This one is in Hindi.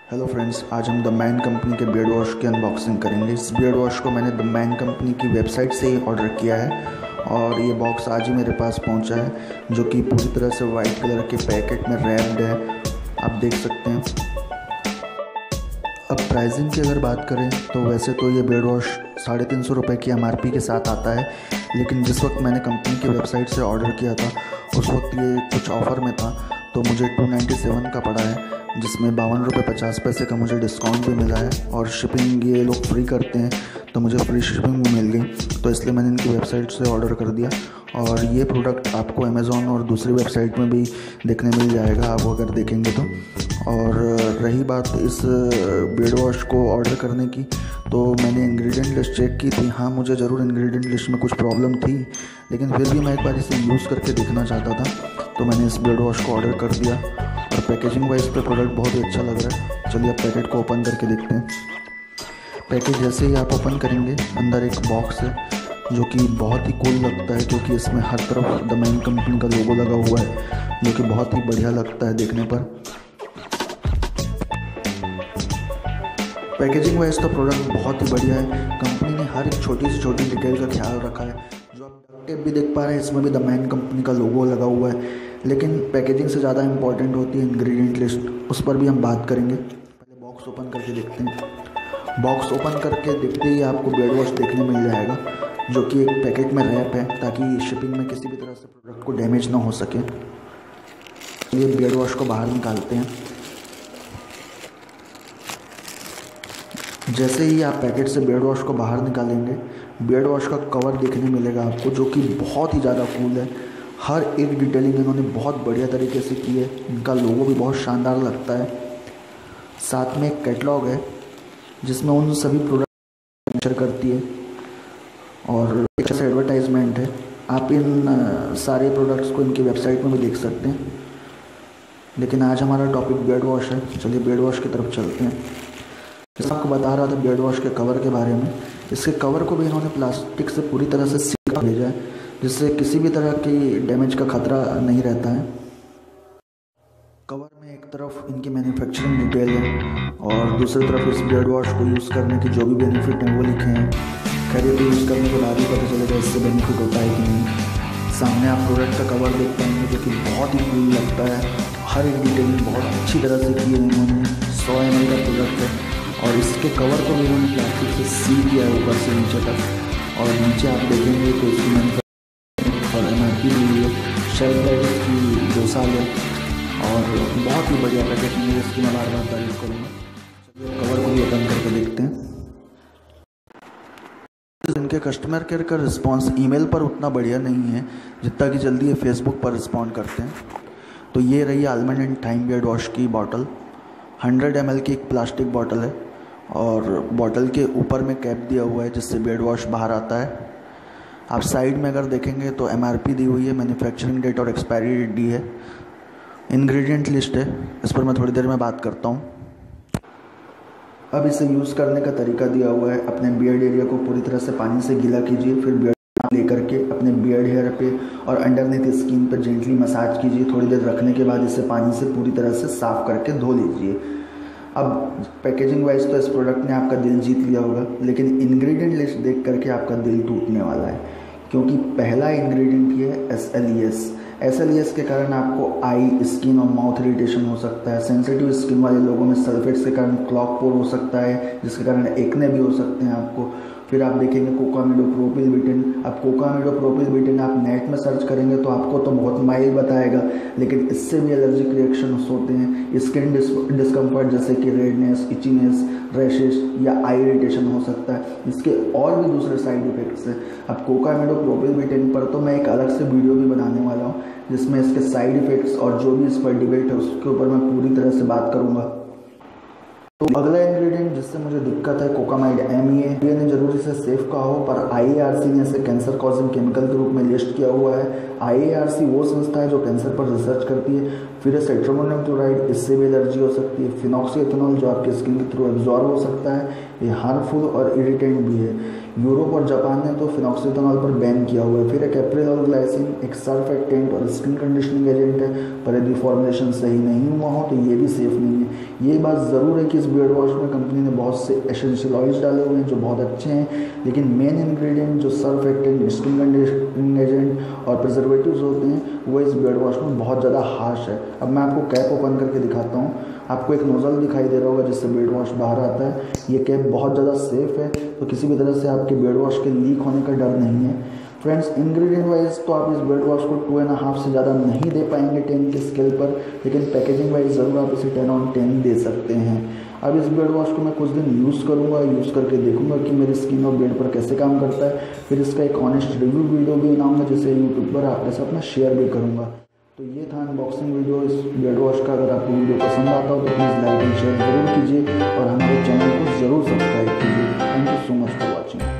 हेलो फ्रेंड्स, आज हम द मैन कंपनी के बियर्ड वॉश की अनबॉक्सिंग करेंगे। इस बियर्ड वॉश को मैंने द मैन कंपनी की वेबसाइट से ही ऑर्डर किया है और ये बॉक्स आज ही मेरे पास पहुंचा है, जो कि पूरी तरह से वाइट कलर के पैकेट में रैप्ड है। आप देख सकते हैं। अब प्राइसिंग की अगर बात करें तो वैसे तो ये बियर्ड वॉश 350 रुपये की MRP के साथ आता है, लेकिन जिस वक्त मैंने कंपनी की वेबसाइट से ऑर्डर किया था उस वक्त ये कुछ ऑफ़र में था, तो मुझे 297 का पड़ा है, जिसमें 52 रुपये 50 पैसे का मुझे डिस्काउंट भी मिला है और शिपिंग ये लोग फ्री करते हैं, तो मुझे फ्री शिपिंग भी मिल गई। तो इसलिए मैंने इनकी वेबसाइट से ऑर्डर कर दिया और ये प्रोडक्ट आपको अमेज़ॉन और दूसरी वेबसाइट में भी देखने मिल जाएगा, आप अगर देखेंगे तो। और रही बात इस बियर्ड वॉश को ऑर्डर करने की, तो मैंने इंग्रेडिएंट लिस्ट चेक की थी। हाँ, मुझे ज़रूर इंग्रेडिएंट लिस्ट में कुछ प्रॉब्लम थी, लेकिन फिर भी मैं एक बार इसे यूज़ करके देखना चाहता था, तो मैंने इस बियर्ड वॉश को ऑर्डर कर दिया। और पैकेजिंग वाइज पे प्रोडक्ट बहुत ही अच्छा लग रहा है। चलिए अब पैकेट को ओपन करके देखते हैं। पैकेज जैसे ही आप ओपन करेंगे, अंदर एक बॉक्स है जो कि बहुत ही कूल लगता है, क्योंकि इसमें हर तरफ द मैन कंपनी का लोगो लगा हुआ है, जो कि बहुत ही बढ़िया लगता है देखने पर। पैकेजिंग वाइज तो प्रोडक्ट बहुत ही बढ़िया है। कंपनी ने हर एक छोटी से छोटी डिटेल का ख्याल रखा है। जो आप डक्ट टेप भी देख पा रहे हैं, इसमें भी द मैन कंपनी का लोगो लगा हुआ है। लेकिन पैकेजिंग से ज़्यादा इंपॉर्टेंट होती है इंग्रेडिएंट लिस्ट, उस पर भी हम बात करेंगे। पहले बॉक्स ओपन करके देखते हैं। बॉक्स ओपन करके देखते ही आपको बियर्ड वॉश देखने मिल जाएगा, जो कि एक पैकेट में रैप है, ताकि शिपिंग में किसी भी तरह से प्रोडक्ट को डैमेज ना हो सके। ये बियर्ड वॉश को बाहर निकालते हैं। जैसे ही आप पैकेट से बियर्ड वॉश को बाहर निकालेंगे, बियर्ड वॉश का कवर देखने मिलेगा आपको, जो कि बहुत ही ज़्यादा कूल है। हर एक डिटेलिंग इन्होंने बहुत बढ़िया तरीके से की है। इनका लोगो भी बहुत शानदार लगता है। साथ में एक कैटलॉग है जिसमें उन सभी प्रोडक्ट कैप्चर करती है और एक ऐसा एडवर्टाइजमेंट है। आप इन सारे प्रोडक्ट्स को इनकी वेबसाइट में भी देख सकते हैं, लेकिन आज हमारा टॉपिक बियर्ड वॉश है। चलिए बियर्ड वॉश की तरफ चलते हैं। जैसे आपको बता रहा था बियर्ड वॉश के कवर के बारे में, इसके कवर को भी इन्होंने प्लास्टिक से पूरी तरह से सील कर भेजा है, जिससे किसी भी तरह की डैमेज का खतरा नहीं रहता है। कवर में एक तरफ इनकी मैन्युफैक्चरिंग डिटेल है और दूसरी तरफ इस बियर्ड वॉश को यूज़ करने के जो भी बेनिफिट हैं वो लिखे हैं। खैर, ये तो यूज़ करने के बाद ही पता चलेगा इससे बेनिफिट होता है कि नहीं। सामने आप प्रोडक्ट का कवर देख पाएंगे, जो कि बहुत ही कूल लगता है। हर एक डिटेलिंग बहुत अच्छी तरह से की है इन्होंने। 100 ml का प्रोडक्ट है और इसके कवर को भी इन्होंने प्लास्टिक से सील किया है ऊपर से नीचे तक। और नीचे आप देखेंगे तो इसकी MRP हुई है, शेल्फ लाइफ इसकी 2 साल है और बहुत ही बढ़िया पैकेजिंग है, इसकी मैं बार बार तारीफ करूँगा। चलिए कवर को भी ओपन करके देखते हैं। इनके कस्टमर केयर का रिस्पांस ईमेल पर उतना बढ़िया नहीं है जितना कि जल्दी ये फेसबुक पर रिस्पॉन्ड करते हैं। तो ये रही almond and thyme beard wash की बॉटल। 100 ml की एक प्लास्टिक बॉटल है और बॉटल के ऊपर में कैप दिया हुआ है, जिससे बियर्ड वॉश बाहर आता है। आप साइड में अगर देखेंगे तो MRP दी हुई है, मैन्युफैक्चरिंग डेट और एक्सपायरी डेट दी है। इंग्रेडिएंट लिस्ट है, इस पर मैं थोड़ी देर में बात करता हूँ। अब इसे यूज़ करने का तरीका दिया हुआ है। अपने बियर्ड एरिया को पूरी तरह से पानी से गीला कीजिए, फिर बियर्ड लेकर के अपने बियर्ड हेयर पे और अंडरनीथ स्किन पर जेंटली मसाज कीजिए। थोड़ी देर रखने के बाद इसे पानी से पूरी तरह से साफ़ करके धो लीजिए। अब पैकेजिंग वाइज तो इस प्रोडक्ट ने आपका दिल जीत लिया होगा, लेकिन इंग्रेडिएंट लिस्ट देख करके आपका दिल टूटने वाला है, क्योंकि पहला इंग्रेडिएंट ही है SLES। SLES के कारण आपको आई, स्किन और माउथ इरिटेशन हो सकता है। सेंसिटिव स्किन वाले लोगों में सल्फेट्स के कारण क्लॉग पोर हो सकता है, जिसके कारण एक्ने भी हो सकते हैं आपको। फिर आप देखेंगे कोकामिडोप्रोपिलबिटिन। अब कोकामिडोप्रोपिलबिटिन आप नेट में सर्च करेंगे तो आपको तो बहुत माइल्ड बताएगा, लेकिन इससे भी एलर्जिक रिएक्शंस होते हैं। स्किन डिस्कम्फर्ट जैसे कि रेडनेस, इचीनेस, रैशेस या आई इरिटेशन हो सकता है। इसके और भी दूसरे साइड इफेक्ट्स हैं। अब कोकामिडोप्रोपिलबिटिन पर तो मैं एक अलग से वीडियो भी बनाने वाला हूँ, जिसमें इसके साइड इफेक्ट्स और जो भी इस पर डिबेट है उसके ऊपर मैं पूरी तरह से बात करूँगा। तो अगला इंग्रेडिएंट जिससे मुझे दिक्कत है कोकामाइड MEA। ने जरूर इसे सेफ कहा हो, पर IARC ने इसे कैंसर कॉजिंग केमिकल के रूप में लिस्ट किया हुआ है। IARC वो संस्था है जो कैंसर पर रिसर्च करती है। फिर है सेट्रोमोनियम क्लोराइड, इससे भी एलर्जी हो सकती है। फिनॉक्सीएथेनॉल जो आपके स्किन के थ्रू एब्जॉर्ब हो सकता है, ये हार्मफुल और इरिटेंट भी है। यूरोप और जापान ने तो फिनॉक्सीएथेनॉल पर बैन किया हुआ है। फिर है कैप्रिलॉल ग्लाइसिन, एक सर्फेक्टेंट और स्किन कंडीशनिंग एजेंट है। पर यदि फॉर्मुलेशन सही नहीं हुआ हो तो ये भी सेफ़ नहीं है। ये बात ज़रूर है कि इस बियर्ड वॉश में कंपनी ने बहुत से एसेंशियल ऑयल्स डाले हुए हैं जो बहुत अच्छे हैं, लेकिन मेन इंग्रेडिएंट जो सर्फेक्टेंट, स्किन कंडीशनिंग एजेंट और प्रिजर्वेटिव्स होते हैं वो इस बियर्ड वॉश में बहुत ज़्यादा हार्श है। अब मैं आपको कैप ओपन करके दिखाता हूँ। आपको एक नोज़ल दिखाई दे रहा होगा जिससे बियर्ड वॉश बाहर आता है। ये कैप बहुत ज़्यादा सेफ़ है, तो किसी भी तरह से आपके बियर्ड वॉश के लीक होने का डर नहीं है। फ्रेंड्स, इंग्रेडिएंट वाइज तो आप इस बियर्ड वॉश को 2.5 से ज़्यादा नहीं दे पाएंगे 10 के स्केल पर, लेकिन पैकेजिंग वाइज ज़रूर आप इसे 10/10 दे सकते हैं। अब इस बियर्ड वॉश को मैं कुछ दिन यूज़ करूँगा, यूज़ करके देखूँगा कि मेरी स्किन और बियर्ड पर कैसे काम करता है। फिर इसका एक ऑनेस्ट रिव्यू वीडियो भी बनाऊँगा जिसे यूट्यूब पर आपके साथ मैं शेयर भी करूँगा। तो ये था अनबॉक्सिंग वीडियो इस बियर्ड वॉश का। अगर आपको वीडियो पसंद आता हो तो प्लीज़ लाइक एंड शेयर ज़रूर कीजिए और हमारे चैनल को ज़रूर सब्सक्राइब कीजिए। Thank you so much for watching.